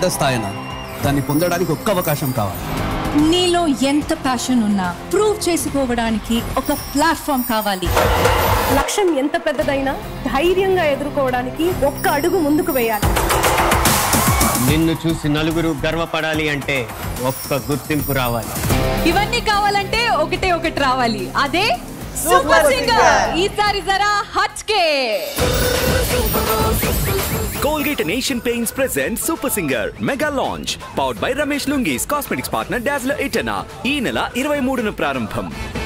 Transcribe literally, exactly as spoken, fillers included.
పెద్ద స్థాయినా దాన్ని పొందడానికి ఒక్క అవకాశం కావాలి. నీలో ఎంత ప్యాషన్ ఉన్నా ప్రూవ్ చేసుకోవడానికి ఒక ప్లాట్ఫామ్ కావాలి. లక్ష్యం ఎంత పెద్దదైనా ధైర్యంగా ఎదుర్కోవడానికి ఒక్క అడుగు ముందుకు వేయాలి. నిన్ను చూసి నలుగురు గర్వపడాలి అంటే ఒక్క గుర్తింపు రావాలి. ఇవన్నీ కావాలంటే ఒకటే ఒకటి రావాలి, అదే సూపర్ సింగర్. ఈసారి జరా hatke. Colgate and Asian Paints presents Super Singer Mega Launch powered by Ramesh Lungi's cosmetics partner Dazzler Etana. ఈ నెల ఇరవై మూడున ప్రారంభం.